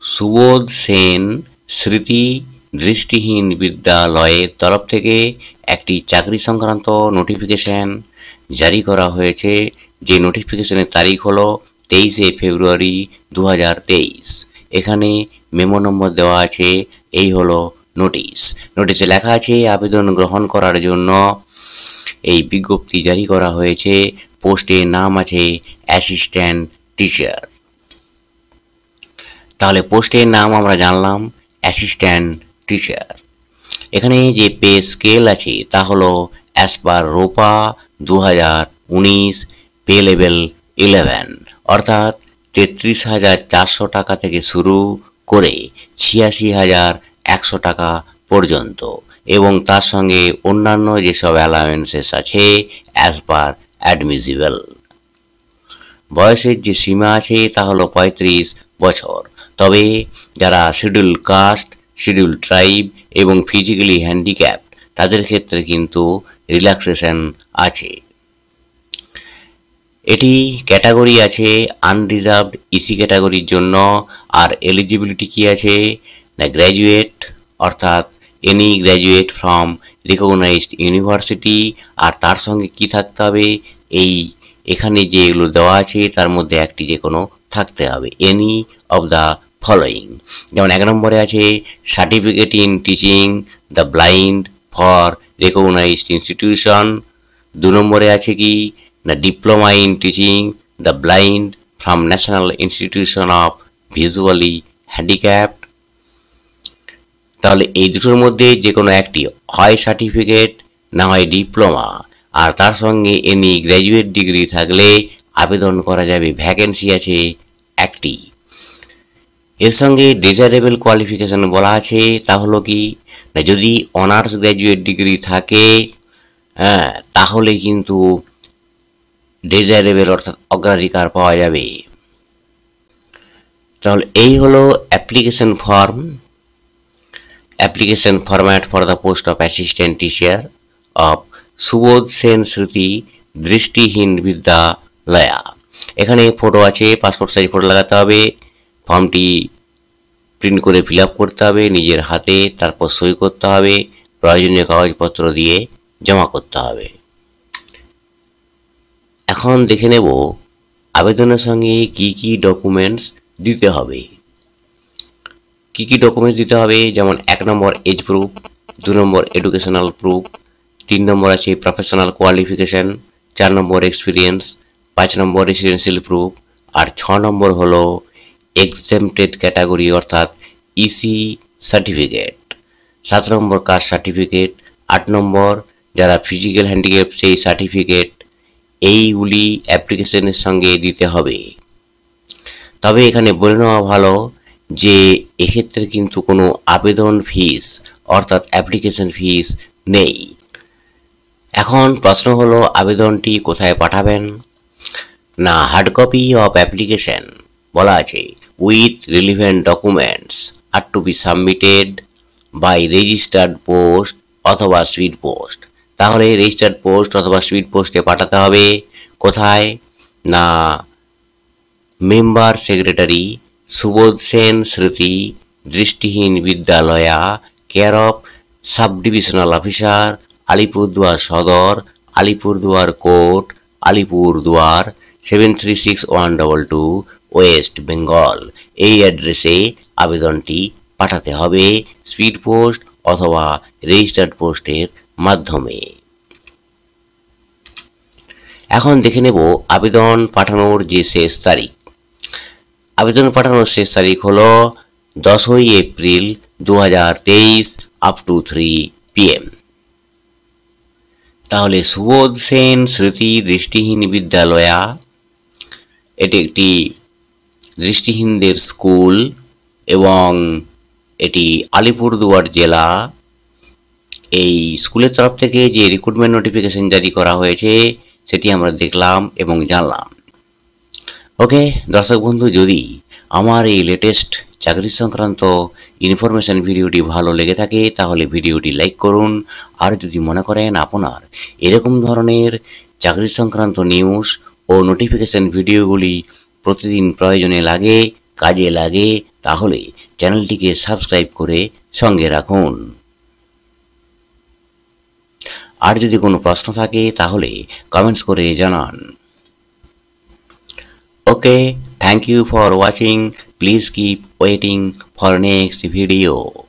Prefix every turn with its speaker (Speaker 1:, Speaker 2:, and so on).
Speaker 1: সুবোধ সেন স্মৃতি দৃষ্টিহীন বিদ্যালয়ের তরফ থেকে একটি চাকরি সংক্রান্ত নোটিফিকেশন জারি করা হয়েছে। যে নোটিফিকেশনের তারিখ হলো 23শে ফেব্রুয়ারি 2023। এখানে মেমো নম্বর দেওয়া আছে। এই হলো নোটিশে লেখা আছে আবেদন গ্রহণ করার জন্য এই বিজ্ঞপ্তি জারি করা হয়েছে। পোস্টের নাম আছে অ্যাসিস্ট্যান্ট টিচার। তাহলে পোস্টের নাম আমরা জানলাম অ্যাসিস্ট্যান্ট টিচার। এখানে যে পে স্কেল আছে তা হলো অ্যাজ পার রোপা 2019 পে লেভেল 11, অর্থাৎ 33,400 টাকা থেকে শুরু করে 86,100 টাকা পর্যন্ত, এবং তার সঙ্গে অন্যান্য যেসব অ্যালাওয়েন্সেস আছে অ্যাজ পার অ্যাডমিসিবল। বয়সের যে সীমা আছে তা হলো 35 বছর। তবে যারা শিডিউল কাস্ট, শিডিউল ট্রাইব এবং ফিজিক্যালি হ্যান্ডিক্যাপড তাদের ক্ষেত্রে কিন্তু রিল্যাক্সেশন আছে। এটি ক্যাটাগরি আছে আনরিজার্ভড ইসি ক্যাটাগরির জন্য। আর এলিজিবিলিটি কি আছে না গ্র্যাজুয়েট, অর্থাৎ any graduate from recognised university. আর তার সঙ্গে কি থাকতে হবে, এখানে যেগুলো দেওয়া আছে তার মধ্যে একটি যে কোনো থাকতে হবে, এনি অফ দ্য ফলোয়িং। যেমন 1 নম্বরে আছে certificate in teaching the blind for recognised institution. 2 নম্বরে আছে কি না diploma in teaching the blind from national institution of visually handicapped. তাহলে এই দুটোর মধ্যে যে কোনো একটি, হয় সার্টিফিকেট না হয় ডিপ্লোমা, আর তার সঙ্গে এনি গ্র্যাজুয়েট ডিগ্রি থাকলে আবেদন করা যাবে। ভ্যাকেন্সি আছে একটি। এর সঙ্গে ডিজায়ারেবল কোয়ালিফিকেশন বলা আছে, তা হলো কি না যদি অনার্স গ্র্যাজুয়েট ডিগ্রি থাকে তাহলে কিন্তু ডিজায়ারেবল অর্থাৎ অগ্রাধিকার পাওয়া যাবে। তাহলে এই হলো application format for the post of assistant teacher of Subodh Sen Smriti Drishtihin বিদ্যালয়া। এখানে ফটো আছে, পাসপোর্ট সাইজ ফটো লাগাতে হবে। ফর্মটি প্রিন্ট করে ফিল আপ করতে হবে নিজের হাতে, তারপর সই করতে হবে, প্রয়োজনীয় কাগজপত্র দিয়ে জমা করতে হবে। এখন দেখে নেব আবেদনের সঙ্গে কি কি ডকুমেন্টস দিতে হবে। যেমন 1 নম্বর এজ প্রুফ, 2 নম্বর এডুকেশনাল প্রুফ, 3 নম্বর আছে প্রফেশনাল কোয়ালিফিকেশন, 4 নম্বর এক্সপিরিয়েন্স, 5 নম্বর রেসিডেন্সিয়াল প্রুফ, আর 6 নম্বর হলো এক্সেমটেড ক্যাটাগরি অর্থাৎ ইসি সার্টিফিকেট, 7 নম্বর কাস্ট সার্টিফিকেট, 8 নম্বর যারা ফিজিক্যাল হ্যান্ডিক্যাপ সেই সার্টিফিকেট। এইগুলি অ্যাপ্লিকেশনের সঙ্গে দিতে হবে। তবে এখানে বলে নেওয়া ভালো যে এক্ষেত্রে কিন্তু কোনো আবেদন ফিস অর্থাৎ অ্যাপ্লিকেশন ফিস নেই। এখন প্রশ্ন হলো আবেদনটি কোথায় পাঠাবেন না হার্ড কপি অফ অ্যাপ্লিকেশন বলা আছে with relevant documents are to be submitted by registered post অথবা স্পিড পোস্ট। তাহলে রেজিস্টার্ড পোস্ট অথবা স্পিড পোস্টে পাঠাতে হবে। কোথায় না member secretary Subodh Sen Smriti Drishtihin Vidyalaya, care of sub divisional officer Alipurduar Sadar, Alipurduar court, Alipurduar 736122 West Bengal. এই অ্যাড্রেসে আবেদনটি পাঠাতে হবে স্পিড পোস্ট অথবা রেজিস্টার্ড পোস্টের মাধ্যমে। এখন দেখে নেব আবেদন পাঠানোর যে শেষ তারিখ। আবেদন পাঠানোর শেষ তারিখ হলো 10ই এপ্রিল 2023 আপ টু 3 PM। তাহলে সুবোধ সেন স্মৃতি দৃষ্টিহীন বিদ্যালয়া এটি একটি দৃষ্টিহীনদের স্কুল এবং এটি আলিপুরদুয়ার জেলা। এই স্কুলের তরফ থেকে যে রিক্রুটমেন্ট নোটিফিকেশন জারি করা হয়েছে সেটি আমরা দেখলাম এবং জানলাম। ওকে দর্শক বন্ধু, যদি আমার এই লেটেস্ট চাকরি সংক্রান্ত ইনফরমেশন ভিডিওটি ভালো লেগে থাকে তাহলে ভিডিওটি লাইক করুন। আর যদি মনে করেন আপনার এরকম ধরনের চাকরি সংক্রান্ত নিউজ ও নোটিফিকেশন ভিডিওগুলি প্রতিদিন প্রয়োজনে লাগে কাজে লাগে তাহলে চ্যানেলটিকে সাবস্ক্রাইব করে সঙ্গে রাখুন। আর যদি কোনো প্রশ্ন থাকে তাহলে কমেন্টস করে জানান। Okay, thank you for watching. Please keep waiting for next video.